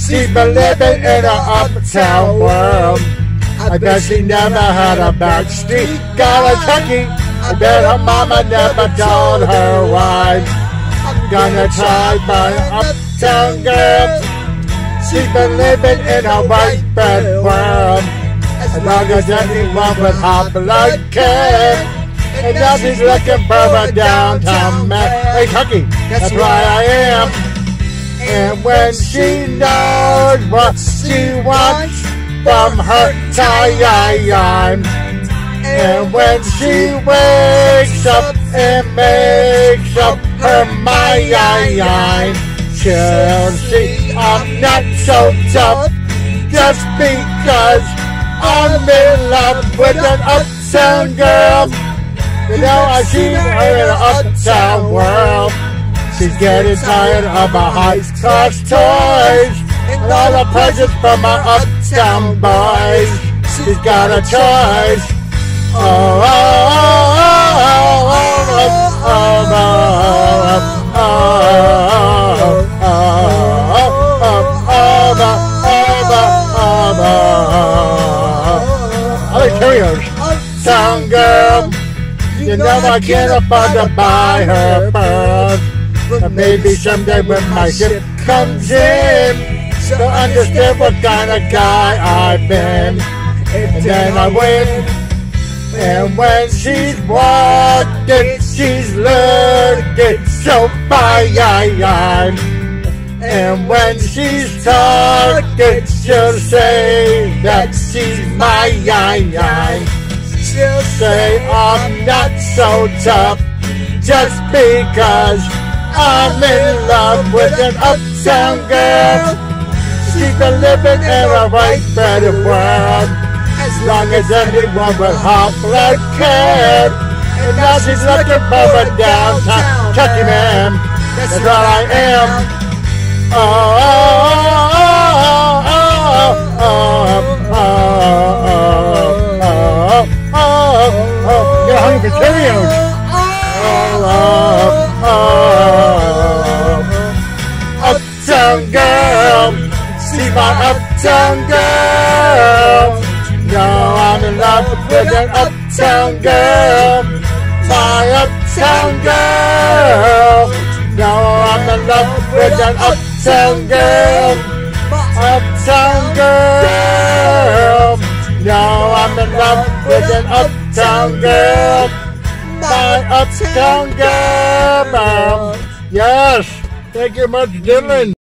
She's been living in an uptown world. I bet she never had a back street. Got a Chuckie. I bet her mama never told her why. I'm gonna try by an uptown girl. She's been living in a white bread world. As long as anyone with hot blood can. And now she's looking for a downtown man. Hey Chuckie, that's why I am. And when she knows what she wants from her time, and when she wakes up and makes up her mind, she'll see I'm not so tough just because I'm in love with an uptown girl. You know, I see her in an uptown world. She's getting tired of her high-class toys and all the presents from my uptown boys. She's got a choice. Oh, oh, oh, I like Cheerios. Uptown girl. You know I can't afford to buy her pearls, but maybe someday when my ship comes in, she'll understand what kind of guy I've been. And then I win. And when she's walking, she's looking so fine. And when she's talking, she'll say that she's mine. She'll say I'm not so tough just because I'm in love with an uptown girl. She's been living in a white bread world as long as anyone with hot blood can. And now she's looking for a downtown Chuckie man. That's what I am. Oh, oh, oh, oh, oh, oh, get hungry for Cheerios. Uptown girl, she's my uptown girl. No, I'm in love with an uptown girl. My uptown girl. No, I'm in love with an uptown girl. Uptown girl. No, I'm in love with an uptown girl. My uptown girl. Yes. Thank you much, Dylan.